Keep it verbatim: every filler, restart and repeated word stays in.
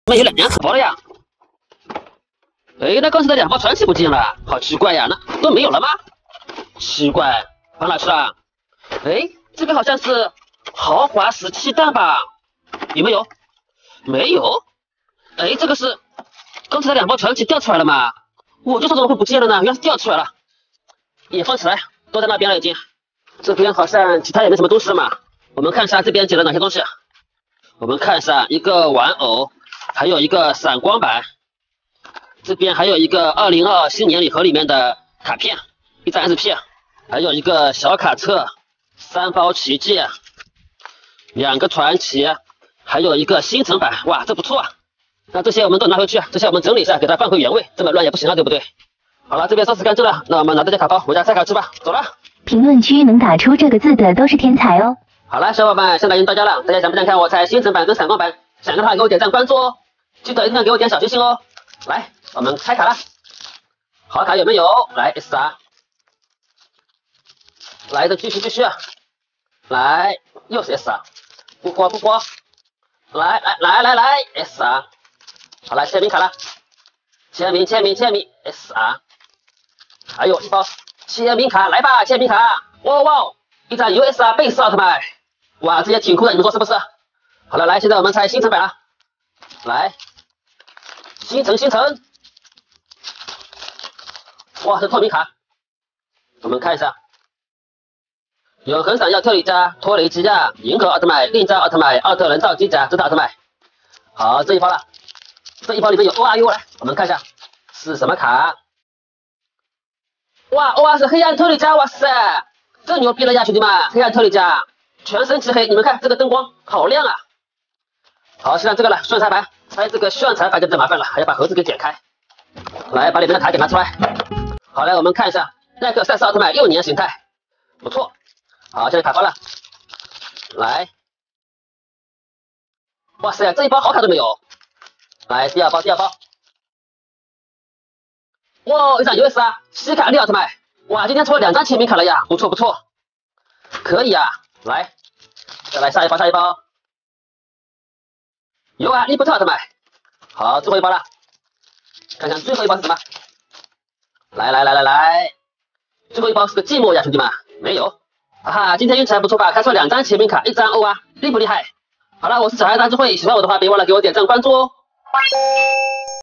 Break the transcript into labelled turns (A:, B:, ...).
A: 怎么有两盒包了呀？哎，那刚才的两包传奇不见了，好奇怪呀，那都没有了吗？奇怪，放哪去了？哎，这个好像是豪华石器蛋吧？有没有？没有。哎，这个是刚才的两包传奇掉出来了吗？我就说怎么会不见了呢？原来是掉出来了。也放起来，都在那边了已经。这边好像其他也没什么东西了嘛。我们看一下这边捡了哪些东西。我们看一下，一个玩偶，还有一个闪光板。这边还有一个二零二二新年礼盒里面的卡片，一张 S P， 还有一个小卡册，三包奇迹，两个传奇，还有一个星辰版。哇，这不错啊！那这些我们都拿回去，这些我们整理一下，给它放回原位，这么乱也不行了，对不对？好了，这边收拾干净了，那我们拿这些卡包回家拆卡吃吧，走了。
B: 评论区能打出这个字的都是天才哦。
A: 好了，小伙伴，现在已经到家了，大家想不想看我拆星辰版跟闪光版？想看的话给我点赞关注哦，记得一定要给我点小心心哦。来，我们开卡了，好卡有没有？来 S R， 来的继续继续，来又是 S R， 不过不过，来来来来来 S R， 好来签名卡了，签名签名签名 S R， 还有一包签名卡，来吧签名卡，哇哇，一张 U S R 贝斯奥特曼，哇这也挺酷的，你们说是不是？好了，来现在我们拆星辰版了，来。星辰星辰，哇，是透明卡，我们看一下，永恒闪耀特利迦、托雷基亚、银河奥特曼、令扎奥特曼、奥特人造机甲、直塔奥特曼。好，这一包了，这一包里面有 O R U， 来，我们看一下是什么卡？哇 ，O R 是黑暗特利迦，哇塞，这牛逼了呀，兄弟们！黑暗特利迦，全身漆黑，你们看这个灯光好亮啊！好，现在这个了，炫彩版。拆这个炫彩版就比较麻烦了，还要把盒子给剪开。来，把里面的卡给拿出来。好，来我们看一下耐克赛斯奥特曼六年形态，不错。好，现在卡包了。来，哇塞，这一包好卡都没有。来，第二包，第二包。哇，一张 U S R 西卡利奥特曼，哇，今天抽了两张签名卡了呀，不错不错，可以啊。来，再来下一包，下一包。有啊，利布特奥特曼，好，最后一包了，看看最后一包是什么？来来来来来，最后一包是个寂寞呀，兄弟们，没有，哈哈，今天运气还不错吧？开出了两张签名卡，一张 O 啊，厉不厉害？好了，我是小孩大智慧，喜欢我的话别忘了给我点赞关注哦。